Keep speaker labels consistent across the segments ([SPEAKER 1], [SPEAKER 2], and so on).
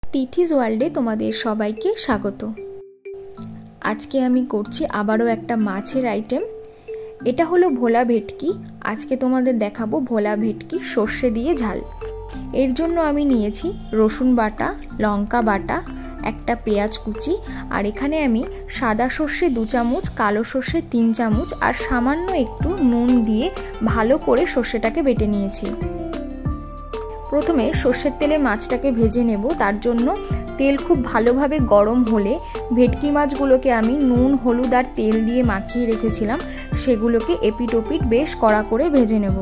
[SPEAKER 1] তিথিস ওয়ার্ল্ডে তোমাদের সবাইকে স্বাগত। আজকে আমি করছি আবারও একটা মাছের আইটেম। এটা হলো ভোলা ভেটকি। আজকে তোমাদের দেখাবো ভোলা ভেটকি সর্ষে দিয়ে ঝাল। এর জন্য আমি নিয়েছি রসুন বাটা, লঙ্কা বাটা, একটা পেঁয়াজ কুচি, আর এখানে আমি সাদা সর্ষে 2 চামচ, কালো সর্ষে 3 চামচ আর সামান্য একটু নুন দিয়ে ভালো করে সর্ষেটাকে বেটে নিয়েছি। প্রথমে সর্ষের তেলে মাছটাকে ভেজে নেব। তার জন্য তেল খুব ভালোভাবে গরম হলে ভেটকি মাছগুলোকে আমি নুন, হলুদ আর তেল দিয়ে মাখিয়ে রেখেছিলাম, সেগুলোকে এপিট ওপিট বেশ কড়া করে ভেজে নেব।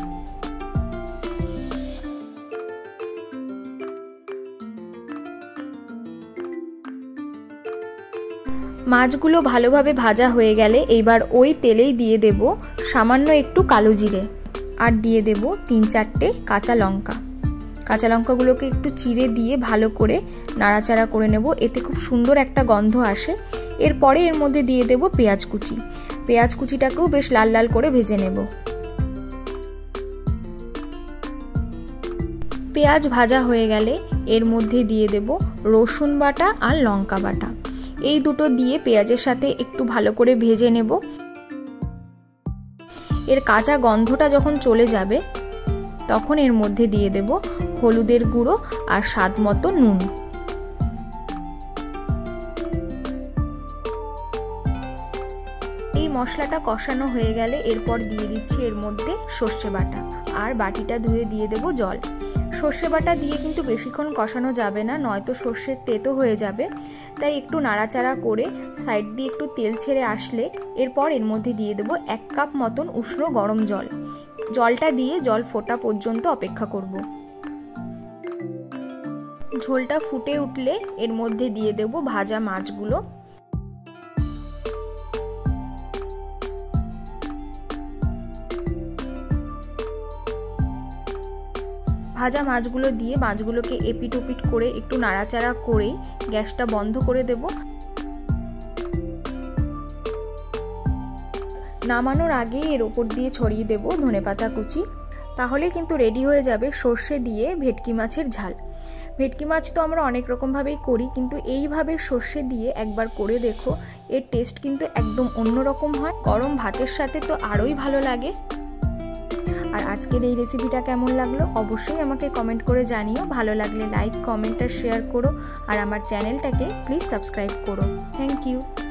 [SPEAKER 1] মাছগুলো ভালোভাবে ভাজা হয়ে গেলে এইবার ওই তেলেই দিয়ে দেব সামান্য একটু কালো জিরে আর দিয়ে দেব 3-4টে কাঁচা লঙ্কা। কাঁচা লঙ্কাগুলোকে একটু চিড়ে দিয়ে ভালো করে নাড়াচাড়া করে নেব, এতে খুব সুন্দর একটা গন্ধ আসে। এরপরে এর মধ্যে দিয়ে দেব পেঁয়াজ কুচি। পেঁয়াজ কুচিটাকেও বেশ লাল লাল করে ভেজে নেব। পেঁয়াজ ভাজা হয়ে গেলে এর মধ্যে দিয়ে দেব রসুন বাটা আর লঙ্কা বাটা। এই দুটো দিয়ে পেঁয়াজের সাথে একটু ভালো করে ভেজে নেব। এর কাঁচা গন্ধটা যখন চলে যাবে তখন এর মধ্যে দিয়ে দেব হলুদের গুঁড়ো আর স্বাদ মতো নুন। এই মশলাটা কষানো হয়ে গেলে এরপর দিয়ে দিচ্ছি এর মধ্যে সর্ষে বাটা আর বাটিটা ধুয়ে দিয়ে দেব জল। সর্ষে বাটা দিয়ে কিন্তু বেশিক্ষণ কষানো যাবে না, নয়তো সর্ষের তেতো হয়ে যাবে। তাই একটু নাড়াচাড়া করে সাইড দিয়ে একটু তেল ছেড়ে আসলে এরপর এর মধ্যে দিয়ে দেব 1 কাপ মতন উষ্ণ গরম জল। জলটা দিয়ে জল ফোটা পর্যন্ত অপেক্ষা করব। ঝোলটা ফুটে উঠলে এর মধ্যে দিয়ে দেব ভাজা মাছগুলো। ভাজা মাছগুলো দিয়ে মাছগুলোকে এপিট ওপিট করে একটু নাড়াচাড়া করেই গ্যাসটা বন্ধ করে দেব। নামানোর আগে এর ওপর দিয়ে ছড়িয়ে দেব ধনেপাতা কুচি। তাহলে কিন্তু রেডি হয়ে যাবে সর্ষে দিয়ে ভেটকি মাছের ঝাল। ভেটকি মাছ তো আমরা অনেক রকমভাবেই করি, কিন্তু এইভাবে সর্ষে দিয়ে একবার করে দেখো, এর টেস্ট কিন্তু একদম অন্যরকম হয়। গরম ভাতের সাথে তো আরোই ভালো লাগে। আর আজকের এই রেসিপিটা কেমন লাগলো অবশ্যই আমাকে কমেন্ট করে জানিও। ভালো লাগলে লাইক, কমেন্ট আর শেয়ার করো, আর আমার চ্যানেলটাকে প্লিজ সাবস্ক্রাইব করো। Thank you.